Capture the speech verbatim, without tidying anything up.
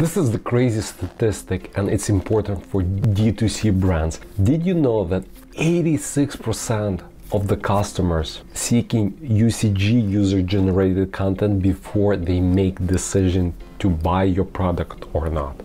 This is the crazy statistic, and it's important for D two C brands. Did you know that eighty-six percent of the customers seeking U C G, user-generated content, before they make decision to buy your product or not?